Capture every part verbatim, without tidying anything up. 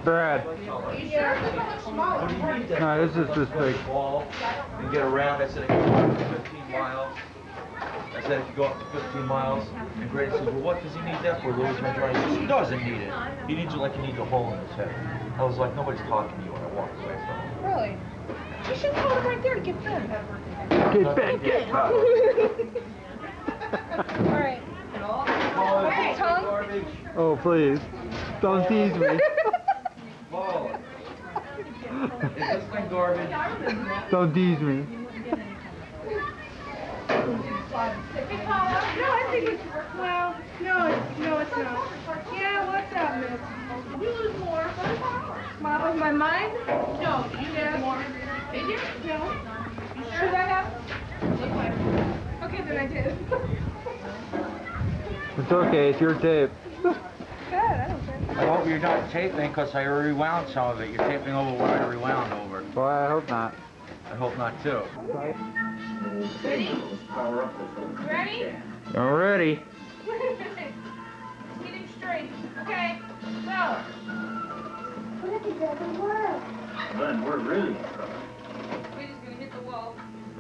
Brad. What do you need that? No, this is just big. And get around. I said, I can go up to fifteen miles. I said, if you go up to fifteen miles, and Grady says, well, what does he need that for? Louis my driver. He says, he doesn't need it. He needs it like he needs a hole in his head. I was like, nobody's talking to you, and I walked away from him. Really? You should call him right there to get Ben. Get Ben, get Alright. Hey, tongue. Oh, please. Don't tease me. Whoa. Is this thing garbage? Don't tease me. No, I think it's, well, no, it's, no, it's not. Yeah, what's up, miss? You lose more. My, of my mind? No, you lose more. Did you? No. You sure that happened? Okay, then I did. It's okay, it's your tape. Good, I don't care. I hope you're not taping because I rewound some of it. You're taping over what I rewound over. Well, I hope not. I hope not too. Ready? Ready? I'm ready. Get him straight. Okay, go. Look, it doesn't work. Glenn, we're really in trouble. We're just gonna hit the wall.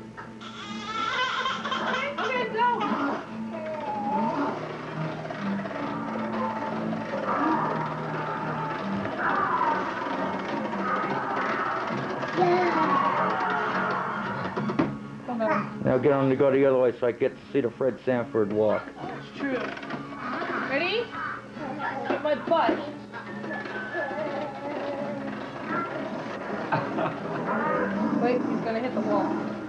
Okay, go. Now get him to go the other way so I get to see the Fred Sanford walk. It's true. Ready? Get my butt. Wait, he's gonna hit the wall.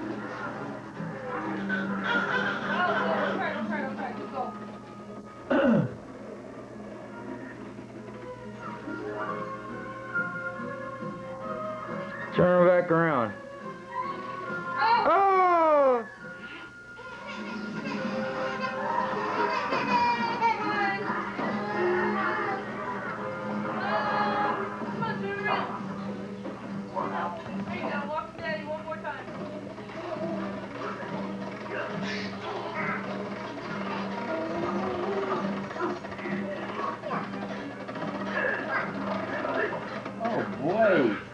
Oh, don't try, don't try, don't try. Just go. Turn her back around. Oh! Oh! Come on, turn around. There you go. Walk to Daddy one more time. Oh boy!